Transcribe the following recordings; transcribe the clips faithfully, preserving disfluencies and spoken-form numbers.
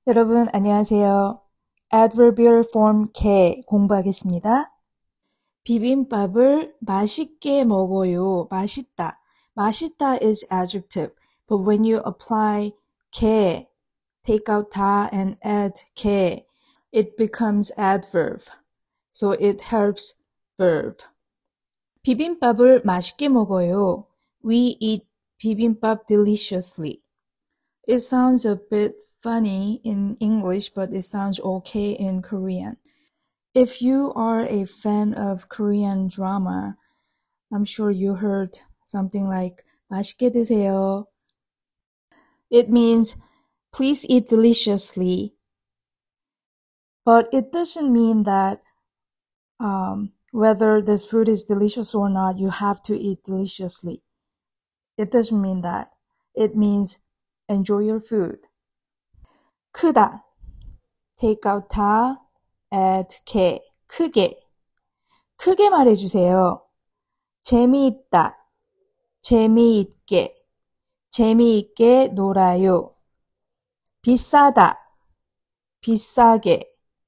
여러분 안녕하세요. Adverbial form 개 공부하겠습니다. 비빔밥을 맛있게 먹어요. 맛있다. 맛있다 is adjective, but when you apply 개, take out 다 and add 개, it becomes adverb. So it helps verb. 비빔밥을 맛있게 먹어요. We eat bibimbap deliciously. It sounds a bit funny in English, but it sounds okay in Korean. If you are a fan of Korean drama, I'm sure you heard something like 맛있게 드세요. It means please eat deliciously. But it doesn't mean that um, whether this food is delicious or not, you have to eat deliciously. It doesn't mean that. It means enjoy your food. 크다. take out 다, add 개, 크게. 크게 말해주세요. 재미있다, 재미있게, 재미있게 놀아요. 비싸다, 비싸게.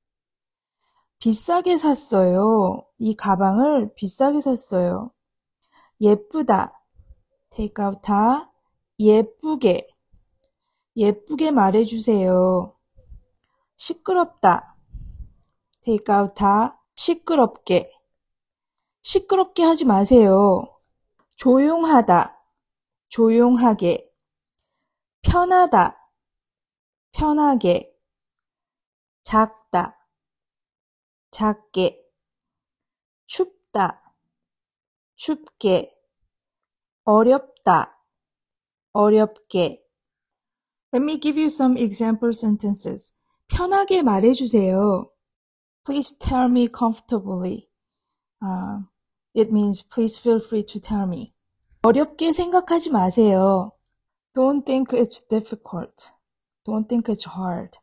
비싸게 샀어요. 이 가방을 비싸게 샀어요. 예쁘다, take out 다, 예쁘게. 예쁘게 말해주세요. 시끄럽다, take out 다, 시끄럽게. 시끄럽게 하지 마세요. 조용하다, 조용하게. 편하다, 편하게. 작다, 작게. 춥다, 춥게. 어렵다, 어렵게. Let me give you some example sentences. 편하게 말해주세요. Please tell me comfortably. Uh, it means please feel free to tell me. 어렵게 생각하지 마세요. Don't think it's difficult. Don't think it's hard.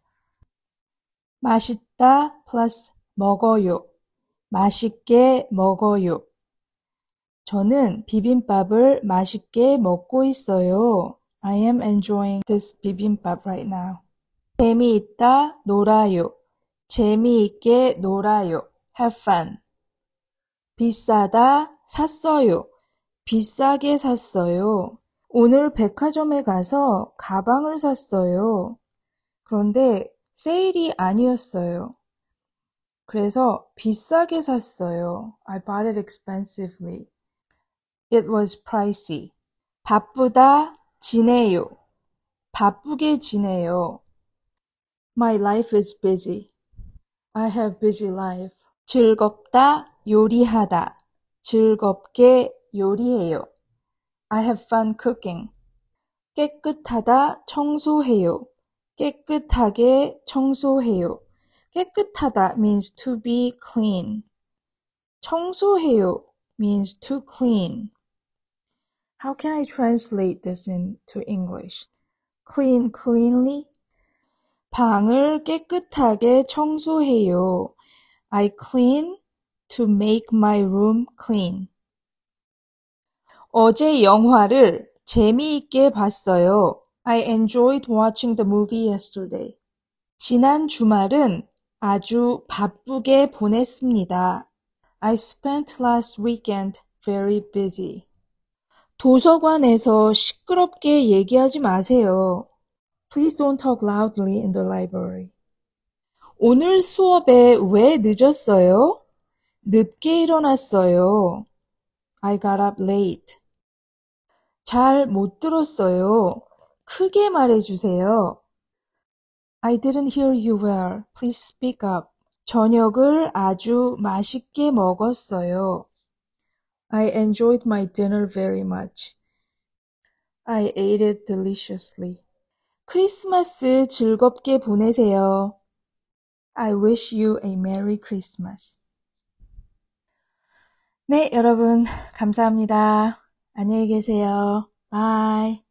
맛있다 plus 먹어요. 맛있게 먹어요. 저는 비빔밥을 맛있게 먹고 있어요. I am enjoying this bibimbap right now. 재미있다 놀아요. 재미있게 놀아요. Have fun. 비싸다 샀어요. 비싸게 샀어요. 오늘 백화점에 가서 가방을 샀어요. 그런데 세일이 아니었어요. 그래서 비싸게 샀어요. I bought it expensively. It was pricey. 바쁘다 지내요. 바쁘게 지내요. My life is busy. I have busy life. 즐겁다 요리하다. 즐겁게 요리해요. I have fun cooking. 깨끗하다 청소해요. 깨끗하게 청소해요. 깨끗하다 means to be clean. 청소해요 means to clean. How can I translate this into English? Clean, cleanly. 방을 깨끗하게 청소해요. I clean to make my room clean. 어제 영화를 재미있게 봤어요. I enjoyed watching the movie yesterday. 지난 주말은 아주 바쁘게 보냈습니다. I spent last weekend very busy. 도서관에서 시끄럽게 얘기하지 마세요. Please don't talk loudly in the library. 오늘 수업에 왜 늦었어요? 늦게 일어났어요. I got up late. 잘 못 들었어요. 크게 말해주세요. I didn't hear you well. Please speak up. 저녁을 아주 맛있게 먹었어요. I enjoyed my dinner very much. I ate it deliciously. 크리스마스 즐겁게 보내세요. I wish you a Merry Christmas. 네, 여러분 감사합니다. 안녕히 계세요. Bye.